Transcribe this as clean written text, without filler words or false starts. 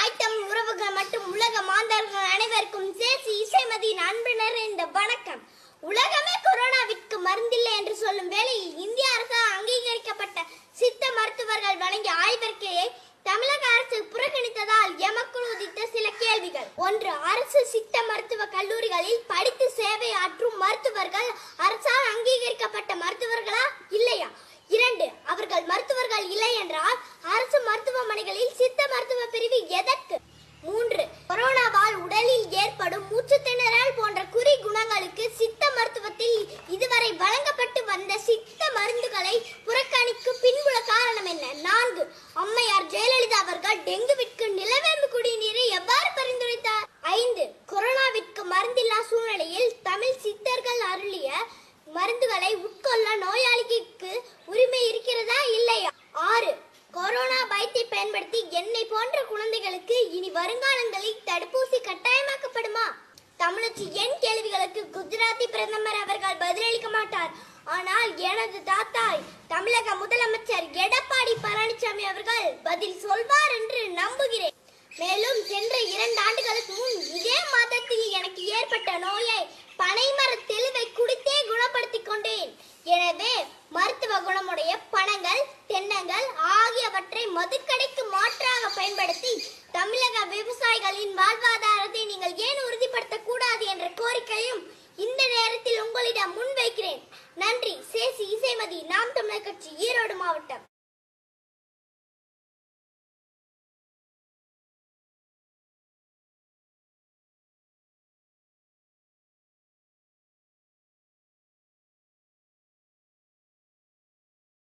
தாய் தமிழ் உறவுகள் மற்றும் உலக மாந்தர்கள் அனைவருக்கும் சேசி இசைமதியின் அன்பு நிறைந்த வணக்கம். உலகமே கொரோனாவிற்கு மருந்தில்லை என்று சொல்லும் வேளையில் இந்திய அரசால் அங்கீகரிக்கப்பட்ட சித்த மருத்துவர்கள் வழங்கிய ஆய்வறிக்கையை தமிழக அரசு புறக்கணித்ததால் எமக்குள் உதித்த சில கேள்விகள். 1. அரசு சித்த மருத்துவ கல்லூரிகளில் படித்து சேவை ஆற்றும் மருத்துவர்கள் அரசால் அங்கீகரிக்கப்பட்ட மருத்துவர்களா இல்லையா? 2. அவர்கள் மருத்துவர்கள் இல்லை என்றால் அரசு மருத்துவமனைகளில் சித்த மருத்துவ பிரிவு எதற்கு? 3. கொரோனாவால் உடலில் ஏற்படும் மூச்சு திணறல் போன்ற குறி குணங்களுக்கு சித்த மருத்துவத்தில் இதுவரை வழங்கப்பட்டு வந்த சித்த மருந்துகளை புறக்கணிக்கும் பின்புல காரணம் என்ன? 4. அம்மையார் ஜெயலலிதா அவர்கள் டெங்குவிற்கு நிலவேம்பு குடிநீரை எவ்வாறு பரிந்துரைத்தார்? 5. கொரோனாவிற்கு மருந்தில்லா சூழ்நிலையில் தமிழ் சித்தர்கள் அருளிய மருந்துகளை உட்கொள்ள நோயாளிக்கு உரிமை இருக்கிறதா இல்லையா? 6. கொரோனா பயத்தை பயன்படுத்தி என்னை போன்ற குழந்தைகளுக்கு இனி வருங்காலங்களில் தடுப்பூசி கட்டாயமாக்கப்படுமா? தமிழச்சி என் கேள்விகளுக்கு குஜராத்தி பிரதமர் அவர்கள் பதிலளிக்க மாட்டார். ஆனால் எனது தாத்தாய் தமிழக முதலமைச்சர் எடப்பாடி பழனிசாமி அவர்கள் பதில் சொல்வார் என்று நம்புகிறேன். மேலும் சென்ற 2 ஆண்டுகளுக்கு முன் இதே மாதத்தில் எனக்கு ஏற்பட்ட நோயை பனைமர தெளிவை குடித்தே குணப்படுத்திக் கொண்டேன். எனவே மருத்துவ குணமுடைய பனங்கள், தென்னங்கள் ஆகியவற்றை மதுக்கடைக்கு மாற்றாக பயன்படுத்தி தமிழக விவசாயிகளின் வாழ்வாதாரத்தை நீங்கள் ஏன் உறுதிப்படுத்த கூடாது என்ற கோரிக்கையும் இந்த நேரத்தில் உங்களிடம் முன்வைக்கிறேன். நன்றி. சேசி இசைமதி, நாம் தமிழர் கட்சி, ஈரோடு மாவட்டம்.